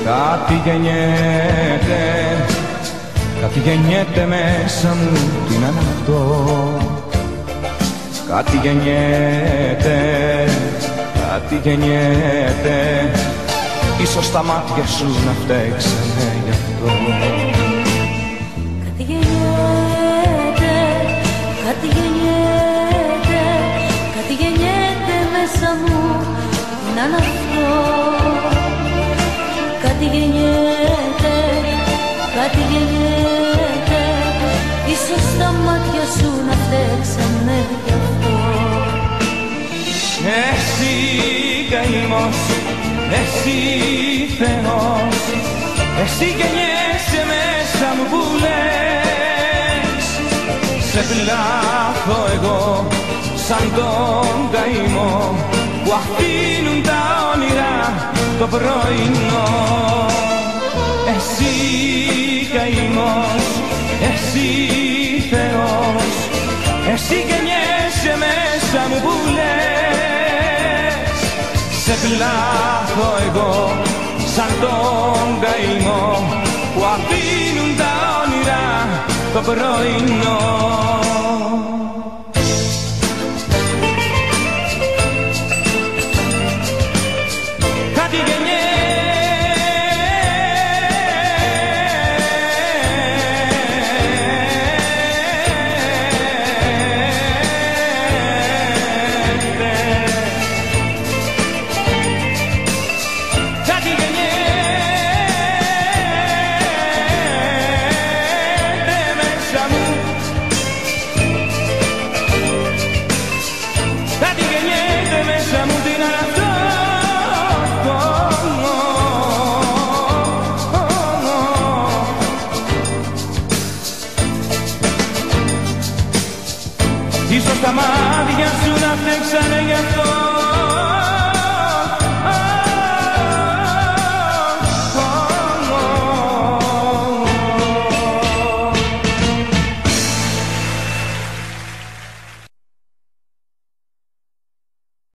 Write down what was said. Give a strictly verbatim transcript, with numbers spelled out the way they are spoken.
Κάτι γεννιέται, κάτι γεννιέται μέσα μου, τι να είναι αυτό. Κάτι γεννιέται, κάτι γεννιέται, ίσως τα μάτια σου να φταίξανε γι' αυτό. Κάτι γεννιέται, κάτι γεννιέται, κάτι γεννιέται μέσα μου, τι να είναι αυτό. Κάτι γεννιέται, κάτι γεννιέται, ίσως τα μάτια σου να φταίξανε γι' αυτό. Εσύ καημός, εσύ Θεός, εσύ γεννιέσαι μέσα μου που λες. Σε πλάθω εγώ σαν τον καημό που αφήνουν τα όνειρα το πρωινό. Εσύ καημός, εσύ Θεός, εσύ γεννιέσαι μέσα μου που λες. Σε πλάθω εγώ σαν τον καημό που αφήνουν τα όνειρα το πρωινό.